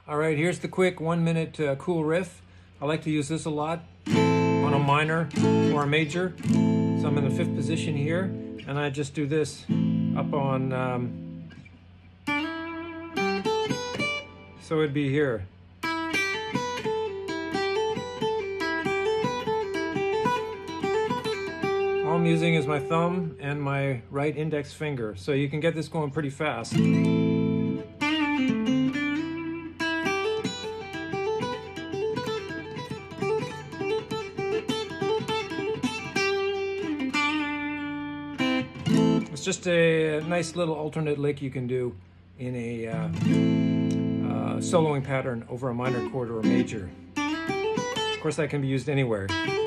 All right, here's the quick 1 minute cool riff. I like to use this a lot on a minor or a major. So I'm in the 5th position here, and I just do this up on, so it'd be here. All I'm using is my thumb and my right index finger, so you can get this going pretty fast. It's just a nice little alternate lick you can do in a soloing pattern over a minor chord or a major. Of course, that can be used anywhere.